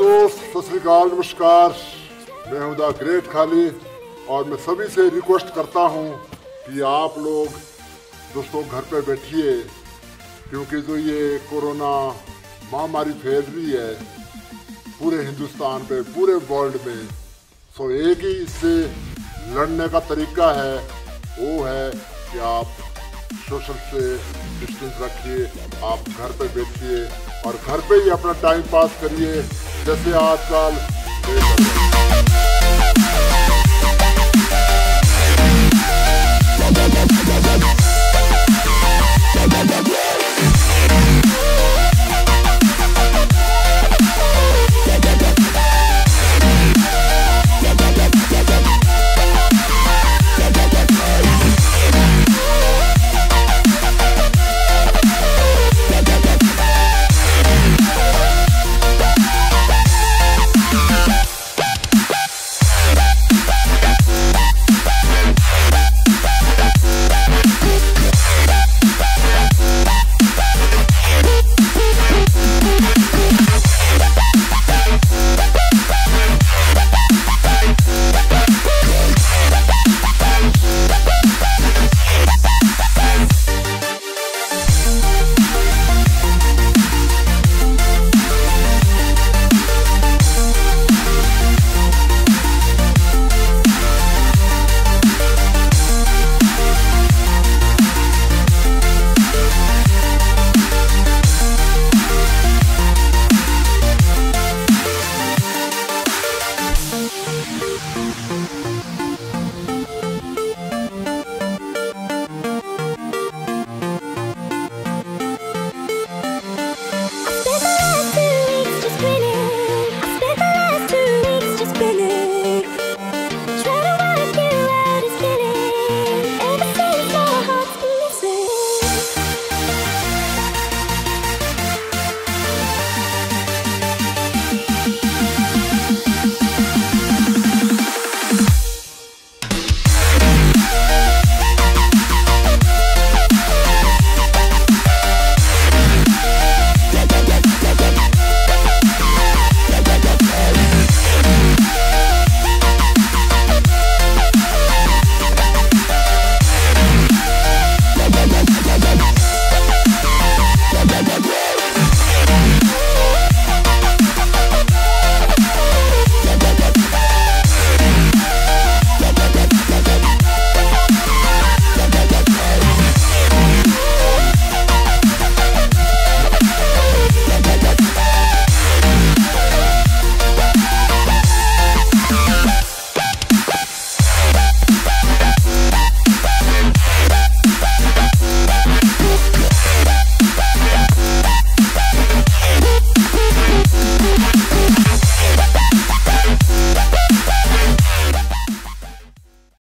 दोस्त, सत श्री अकाल, नमस्कार। मैं हूं द ग्रेट खाली और मैं सभी से रिक्वेस्ट करता हूं कि आप लोग दोस्तों घर पे बैठिए, क्योंकि जो ये कोरोना महामारी फैल रही है पूरे हिंदुस्तान पे, पूरे वर्ल्ड में, सो एक ही इससे लड़ने का तरीका है, वो है कि आप सोशल से डिस्टेंस रखिए, आप घर पे बैठिए और घर पे ही अपना टाइम पास करिए, जैसे आजकल